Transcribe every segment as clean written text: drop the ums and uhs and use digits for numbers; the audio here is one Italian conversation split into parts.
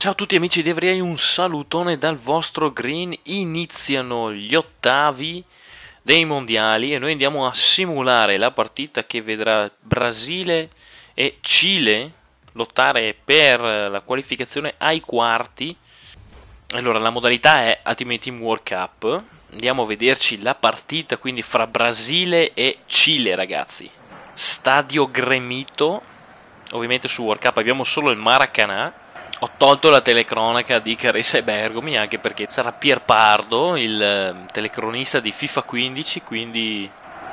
Ciao a tutti amici di Everyday, un salutone dal vostro Green. Iniziano gli ottavi dei mondiali e noi andiamo a simulare la partita che vedrà Brasile e Cile lottare per la qualificazione ai quarti. Allora, la modalità è Ultimate Team World Cup. Andiamo a vederci la partita quindi fra Brasile e Cile, ragazzi. Stadio gremito. Ovviamente su World Cup abbiamo solo il Maracanã. Ho tolto la telecronaca di Caressa e Bergomi, anche perché sarà Pierpardo, il telecronista di FIFA 15, quindi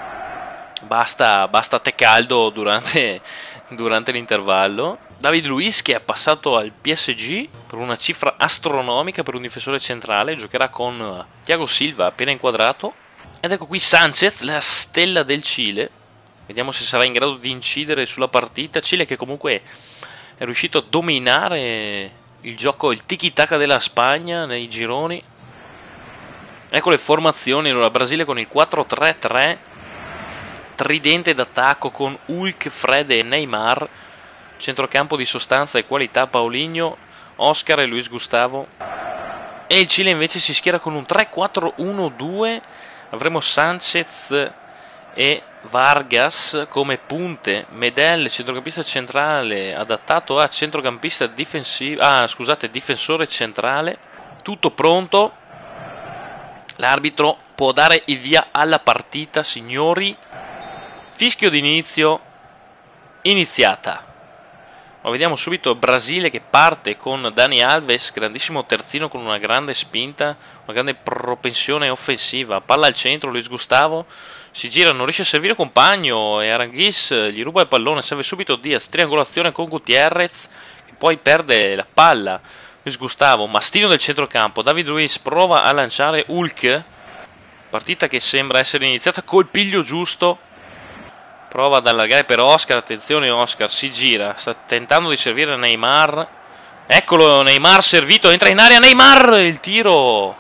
basta tè caldo durante l'intervallo. David Luiz, che è passato al PSG per una cifra astronomica per un difensore centrale, giocherà con Thiago Silva appena inquadrato. Ed ecco qui Sanchez, la stella del Cile. Vediamo se sarà in grado di incidere sulla partita. Cile che comunque è riuscito a dominare il gioco, il tiki-taka della Spagna nei gironi. Ecco le formazioni. Allora, Brasile con il 4-3-3, tridente d'attacco con Hulk, Fred e Neymar. Centrocampo di sostanza e qualità Paulinho, Oscar e Luis Gustavo. E il Cile invece si schiera con un 3-4-1-2. Avremo Sanchez e Vargas come punte, Medel centrocampista centrale adattato a centrocampista difensivo, difensore centrale. Tutto pronto, l'arbitro può dare il via alla partita, signori. Fischio d'inizio, iniziata. Ma vediamo subito Brasile che parte con Dani Alves, grandissimo terzino con una grande spinta, una grande propensione offensiva. Palla al centro, Luis Gustavo si gira, non riesce a servire compagno e Aranguiz gli ruba il pallone, serve subito Diaz, triangolazione con Gutierrez che poi perde la palla. Luis Gustavo, mastino del centrocampo, David Luiz prova a lanciare Hulk, partita che sembra essere iniziata col piglio giusto. Prova ad allargare per Oscar, attenzione Oscar, si gira, sta tentando di servire a Neymar. Eccolo Neymar servito, entra in area Neymar, il tiro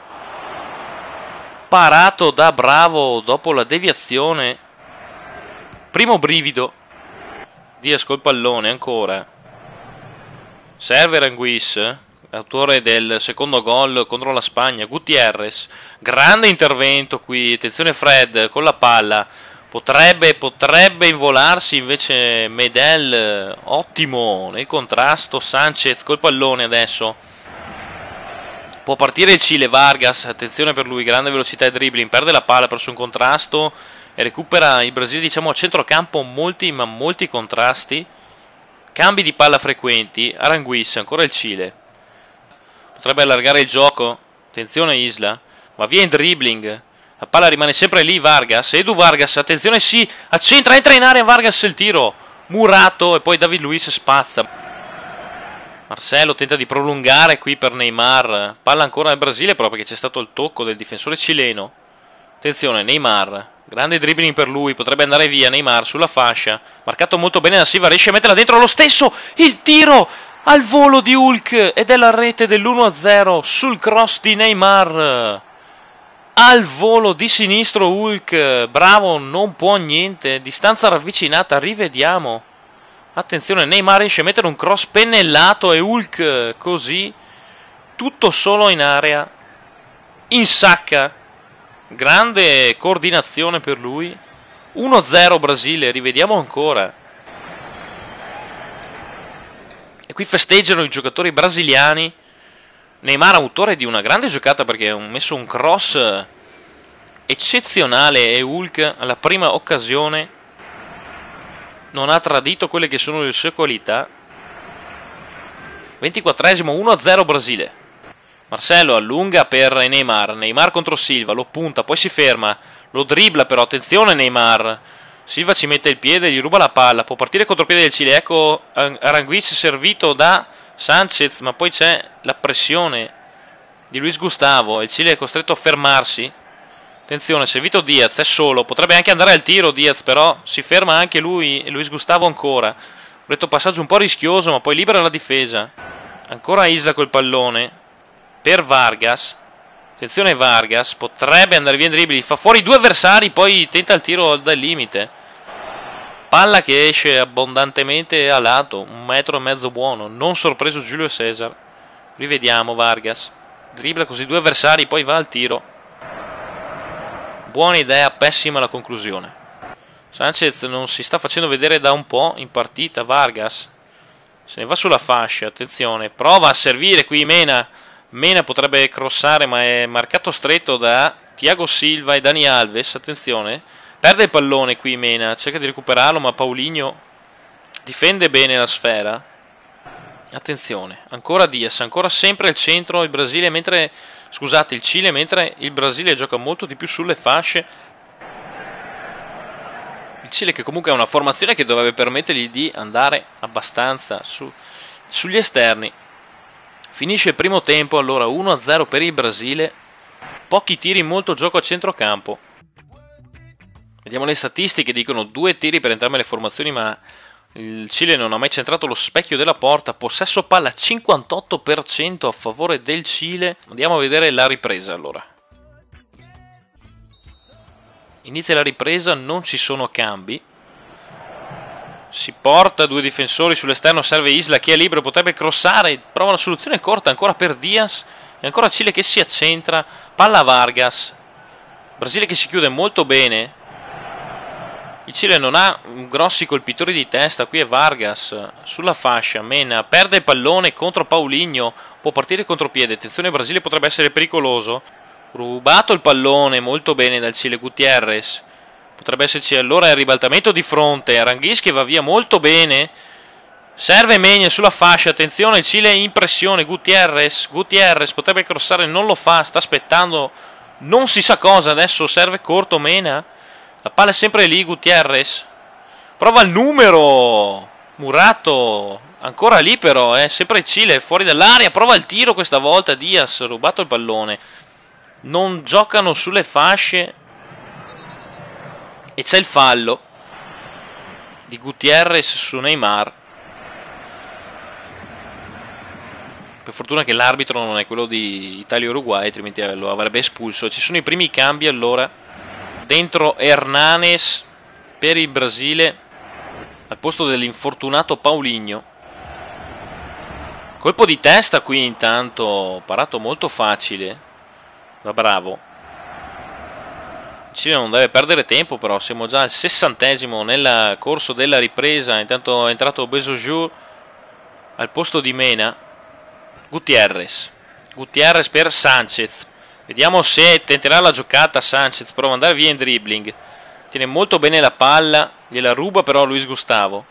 parato da Bravo dopo la deviazione. Primo brivido. Diaz col pallone ancora. Serve Aranguiz, autore del secondo gol contro la Spagna. Gutierrez, grande intervento qui, attenzione Fred con la palla. Potrebbe involarsi invece Medel, ottimo nel contrasto. Sanchez col pallone adesso. Può partire il Cile, Vargas, attenzione per lui, grande velocità e dribbling, perde la palla, perso un contrasto e recupera il Brasile, diciamo a centrocampo, molti contrasti. Cambi di palla frequenti, Aranguiz, ancora il Cile. Potrebbe allargare il gioco, attenzione Isla, va via in dribbling. La palla rimane sempre lì, Vargas, Edu Vargas, attenzione, si accentra, entra in area Vargas, il tiro, murato e poi David Luiz spazza. Marcelo tenta di prolungare qui per Neymar, palla ancora al Brasile però perché c'è stato il tocco del difensore cileno. Attenzione, Neymar, grande dribbling per lui, potrebbe andare via Neymar sulla fascia, marcato molto bene da Silva, riesce a metterla dentro lo stesso, il tiro al volo di Hulk ed è la rete dell'1-0 sul cross di Neymar. Al volo di sinistro Hulk, bravo, non può niente, distanza ravvicinata, rivediamo. Attenzione, Neymar riesce a mettere un cross pennellato e Hulk così, tutto solo in area, insacca, grande coordinazione per lui. 1-0 Brasile, rivediamo ancora. E qui festeggiano i giocatori brasiliani. Neymar autore di una grande giocata perché ha messo un cross eccezionale e Hulk alla prima occasione non ha tradito quelle che sono le sue qualità. 24esimo, 1-0 Brasile. Marcelo allunga per Neymar, Neymar contro Silva, lo punta, poi si ferma, lo dribbla però, attenzione Neymar. Silva ci mette il piede, gli ruba la palla, può partire contropiede del Cile, ecco Aranguiz servito da Sanchez, ma poi c'è la pressione di Luis Gustavo, il Cile è costretto a fermarsi. Attenzione, servito Diaz, è solo, potrebbe anche andare al tiro Diaz, però si ferma anche lui e Luis Gustavo ancora. Ho detto passaggio un po' rischioso, ma poi libera la difesa. Ancora Isla col pallone per Vargas. Attenzione Vargas, potrebbe andare via in dribbling, fa fuori due avversari, poi tenta il tiro dal limite. Palla che esce abbondantemente a lato, 1,5 metri buono, non sorpreso Giulio Cesar. Rivediamo Vargas. Dribbla così due avversari, poi va al tiro. Buona idea, pessima la conclusione. Sanchez non si sta facendo vedere da un po' in partita. Vargas se ne va sulla fascia, attenzione, prova a servire qui Mena. Mena potrebbe crossare ma è marcato stretto da Thiago Silva e Dani Alves, attenzione. Perde il pallone qui Mena, cerca di recuperarlo ma Paulinho difende bene la sfera. Attenzione, ancora Diaz, ancora sempre al centro il Brasile, mentre scusate, il Cile, mentre il Brasile gioca molto di più sulle fasce. Il Cile che comunque ha una formazione che dovrebbe permettergli di andare abbastanza sugli esterni. Finisce il primo tempo, allora 1-0 per il Brasile. Pochi tiri, molto gioco a centrocampo. Vediamo le statistiche, dicono 2 tiri per entrambe le formazioni, ma il Cile non ha mai centrato lo specchio della porta. Possesso palla 58% a favore del Cile. Andiamo a vedere la ripresa allora. Inizia la ripresa, non ci sono cambi. Si porta 2 difensori sull'esterno, serve Isla che è libero, potrebbe crossare, prova una soluzione corta ancora per Diaz. E ancora Cile che si accentra, palla Vargas. Brasile che si chiude molto bene. Il Cile non ha grossi colpitori di testa, qui è Vargas sulla fascia, Mena perde il pallone contro Paulinho, può partire contropiede, attenzione Brasile potrebbe essere pericoloso. Rubato il pallone molto bene dal Cile, Gutierrez. Potrebbe esserci allora il ribaltamento di fronte. Aranguiz che va via molto bene. Serve Mena sulla fascia. Attenzione, il Cile è in pressione. Gutierrez potrebbe crossare, non lo fa. Sta aspettando non si sa cosa. Adesso serve corto Mena. La palla è sempre lì. Gutierrez prova il numero. Murato ancora lì però. Sempre il Cile fuori dall'area. Prova il tiro questa volta. Diaz rubato il pallone. Non giocano sulle fasce e c'è il fallo di Gutierrez su Neymar. Per fortuna che l'arbitro non è quello di Italia-Uruguay, altrimenti lo avrebbe espulso. Ci sono i primi cambi allora. Dentro Hernanes per il Brasile al posto dell'infortunato Paulinho. Colpo di testa qui intanto, parato molto facile. Va bravo. Il Cile non deve perdere tempo però, siamo già al 60esimo nel corso della ripresa. Intanto è entrato Besojur al posto di Mena. Gutierrez per Sanchez. Vediamo se tenterà la giocata Sanchez, prova ad andare via in dribbling. Tiene molto bene la palla, gliela ruba però Luis Gustavo.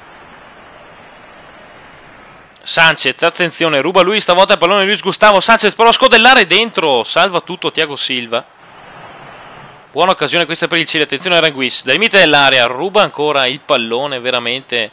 Sanchez, attenzione, ruba lui stavolta il pallone Luis Gustavo. Sanchez prova a scodellare dentro, salva tutto Thiago Silva. Buona occasione questa per il Cile, attenzione a Aranguiz, dal limite dell'area, ruba ancora il pallone, veramente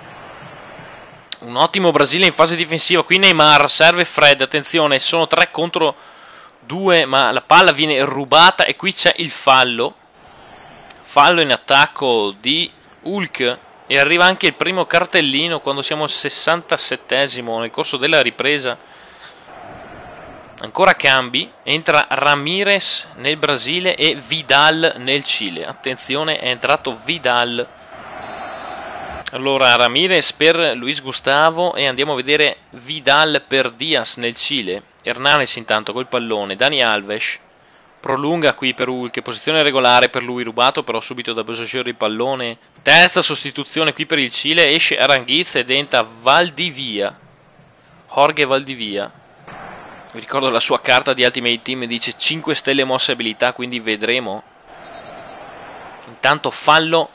un ottimo Brasile in fase difensiva. Qui Neymar, serve Fred, attenzione, sono 3 contro 2, ma la palla viene rubata e qui c'è il fallo. Fallo in attacco di Hulk. E arriva anche il primo cartellino quando siamo al 67esimo nel corso della ripresa. Ancora cambi. Entra Ramirez nel Brasile e Vidal nel Cile. Attenzione, è entrato Vidal. Allora Ramirez per Luis Gustavo e andiamo a vedere Vidal per Diaz nel Cile. Hernanes intanto col pallone. Dani Alves prolunga qui per Hulk, posizione regolare per lui, rubato però subito da Besojur il pallone. Terza sostituzione qui per il Cile, esce Aranguiz ed entra Valdivia. Jorge Valdivia. Vi ricordo la sua carta di Ultimate Team, dice 5 stelle mosse abilità, quindi vedremo. Intanto fallo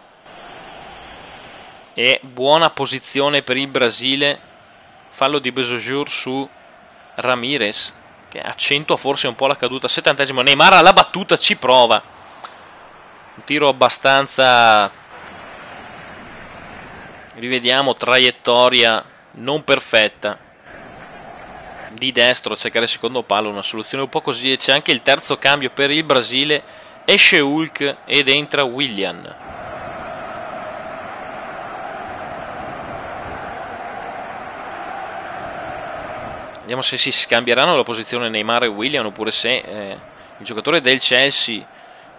e buona posizione per il Brasile. Fallo di Besojur su Ramirez, che accentua forse un po' la caduta. 70esimo, Neymar alla battuta ci prova. Un tiro abbastanza, rivediamo, traiettoria non perfetta. Di destro a cercare il secondo palo, una soluzione un po' così. E c'è anche il terzo cambio per il Brasile. Esce Hulk ed entra Willian. Vediamo se si scambieranno la posizione Neymar e Willian oppure se il giocatore del Chelsea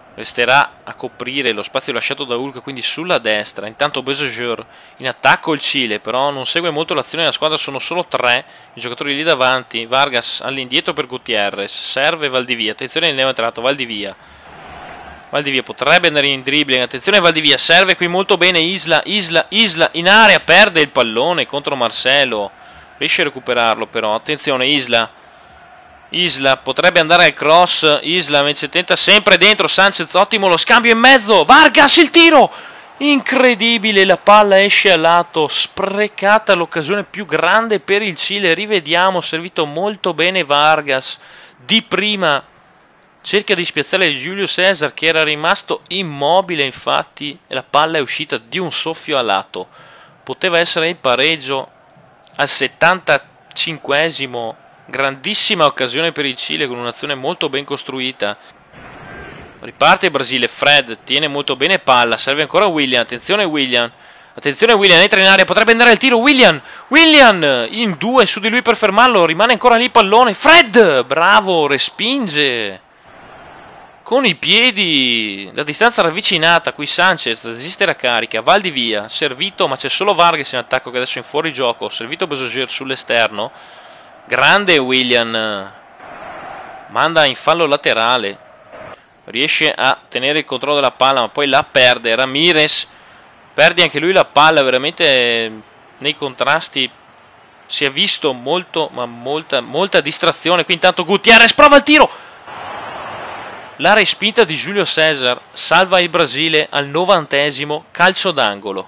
resterà a coprire lo spazio lasciato da Hulk, quindi sulla destra. Intanto Besogeur in attacco il Cile, però non segue molto l'azione della squadra, sono solo 3 i giocatori lì davanti. Vargas all'indietro per Gutierrez, serve Valdivia, attenzione il neo entrato, Valdivia potrebbe andare in dribbling, attenzione Valdivia, serve qui molto bene Isla in area, perde il pallone contro Marcelo, riesce a recuperarlo però, attenzione Isla potrebbe andare al cross, Isla invece tenta sempre dentro, Sanchez ottimo lo scambio in mezzo, Vargas il tiro, incredibile, la palla esce a lato, sprecata l'occasione più grande per il Cile, rivediamo, servito molto bene Vargas, di prima cerca di spiazzare Giulio Cesar che era rimasto immobile infatti e la palla è uscita di un soffio a lato, poteva essere il pareggio al 75esimo. Grandissima occasione per il Cile con un'azione molto ben costruita. Riparte il Brasile, Fred tiene molto bene palla, serve ancora Willian, attenzione Willian, entra in area, potrebbe andare il tiro, Willian in 2 su di lui per fermarlo, rimane ancora lì il pallone, Fred, bravo, respinge con i piedi, la distanza ravvicinata, qui Sanchez desiste la carica, Valdivia, servito ma c'è solo Vargas in attacco che adesso è in fuorigioco, servito Besogeur sull'esterno. Grande Willian, manda in fallo laterale, riesce a tenere il controllo della palla ma poi la perde, Ramirez perde anche lui la palla, veramente nei contrasti si è visto molto, ma molta distrazione, qui intanto Gutierrez prova il tiro, la respinta di Giulio Cesar salva il Brasile al 90esimo, calcio d'angolo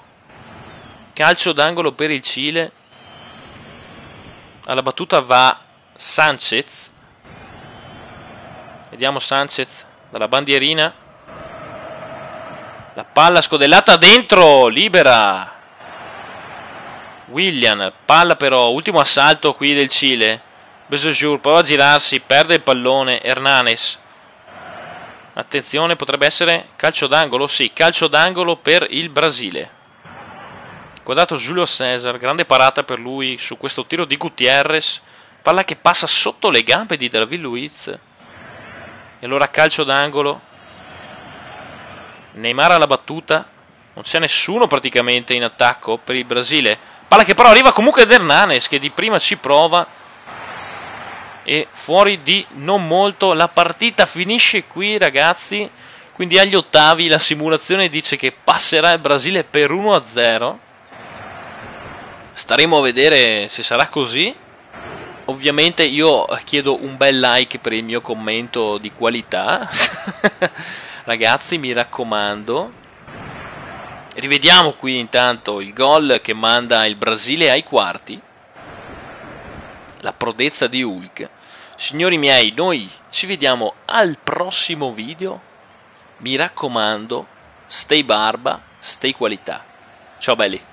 per il Cile. Alla battuta va Sanchez, vediamo Sanchez dalla bandierina, la palla scodellata dentro, libera Willian, palla però, ultimo assalto qui del Cile, Besogeur prova a girarsi, perde il pallone, Hernanes, attenzione potrebbe essere calcio d'angolo, sì, calcio d'angolo per il Brasile. Guardato Giulio Cesar, grande parata per lui su questo tiro di Gutierrez, palla che passa sotto le gambe di David Luiz, e allora calcio d'angolo, Neymar alla battuta, non c'è nessuno praticamente in attacco per il Brasile, palla che però arriva comunque da Hernanes che di prima ci prova, e fuori di non molto, la partita finisce qui ragazzi, quindi agli ottavi la simulazione dice che passerà il Brasile per 1-0. Staremo a vedere se sarà così. Ovviamente io chiedo un bel like per il mio commento di qualità. Ragazzi, mi raccomando. Rivediamo qui intanto il gol che manda il Brasile ai quarti. La prodezza di Hulk. Signori miei, noi ci vediamo al prossimo video. Mi raccomando, stay barba, stay qualità. Ciao belli.